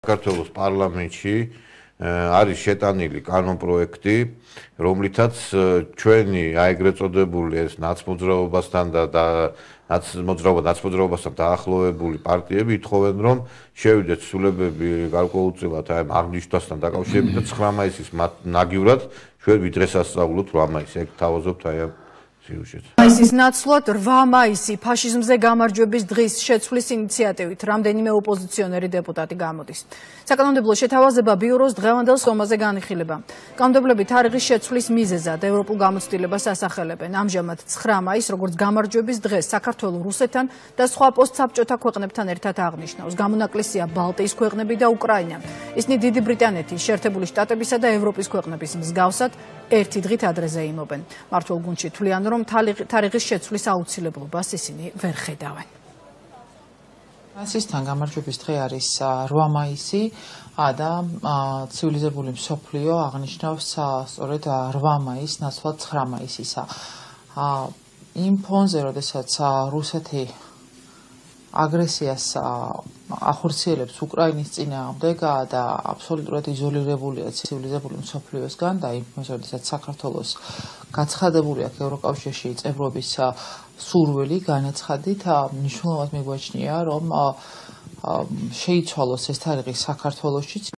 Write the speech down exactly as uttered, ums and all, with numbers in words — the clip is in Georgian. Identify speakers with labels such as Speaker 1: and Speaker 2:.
Speaker 1: საქართველოს პარლამენტში არის შეტანილი კანონპროექტი, რომლითაც ჩვენი აეგრეთ წოდებული ეს ნაცმოძრაობასთან და ნაცმოძრაობასთან დაახლოებული პარტიები ითხოვენ, რომ შევიდეთ ცვლილებები გარკვეულწილად აი აღნიშვნასთან დაკავშირებით და ცხრა მაისის ნაგივრად ჩვენ ვიდღესასწავლოთ რვა მაისს. ეგ თავაზობთ აი ამ სიუჟეტს.
Speaker 2: მაისის ნაცვლად რვა მაისი ფაშიზმზე გამარჯვების დღის შეცვლის ინიციატივით რამდენიმე ოპოზიციონერი დეპუტატი გამოდის. საკანონმდებლო შეთავაზება ბიუროს დღევანდელ სხდომაზე განიხილება. კანონმდებლები თარიღის შეცვლის მიზეზად ევროპულ გამოცდილებას ასახელებენ. ამჟამად ცხრა მაისს როგორც გამარჯვების დღეს საქართველოს, რუსეთთან და სხვა პოსტსაბჭოთა ქვეყნებთან ერთად აღნიშნავს. გამონაკლისია ბალტიის ქვეყნები და უკრაინა. ისინი დიდი ბრიტანეთის, შეერთებული შტატებისა და ევროპის ქვეყნების მსგავსად ერთი დღით ადრეზე იმობენ. მართლ გუნდში თვლიან, რომ თარიღის შეცვლის აუცილებლობას ისინი ვერ ხედავენ.
Speaker 3: მასისთან გამარჯვების დღე არის რვა მაისი და ცივილიზებული მსოფლიო აღნიშნავს სწორედ რვა მაისს ნაცვლად ცხრა მაისისა. იმ ფონზე, როდესაც რუსეთი აგრესიას ახორციელებს უკრაინის წინააღმდეგ და აბსოლუტურად იზოლირებულია ცივილიზებული მსოფლიოსგან და იმ ფონზე, როდესაც საქართველოს გაცხადებული აქვს ევროკავშირში წევრობის სურვილი განაცხადით, მნიშვნელოვნად მიგვაჩნია, რომ შეიცვალოს ეს თარიღი საქართველოშიც.